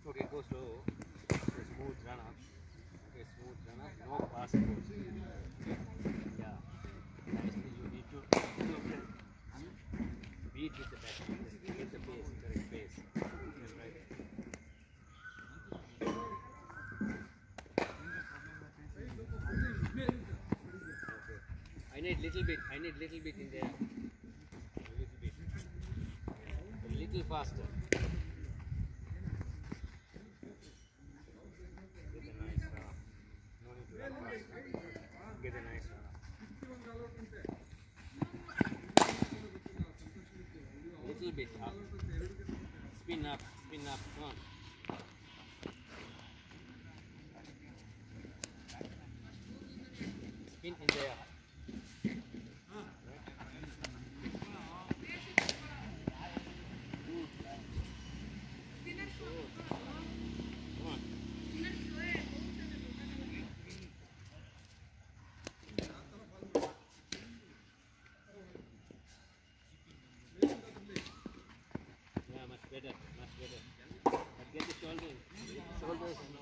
Okay, go slow. Okay, smooth run up. Okay, smooth run up. No fast force. Okay. Yeah. Nicely. You need to beat with the back. Just get the pace, correct pace. Yes, right. Okay. I need little bit. I need little bit in there. A little bit. A little faster. Get a nice run up. No need to run fast. Get a nice run up. Little bit up. Spin up. Spin up. Come on. Spin in there. Yeah, much better, much better. But get the shoulders.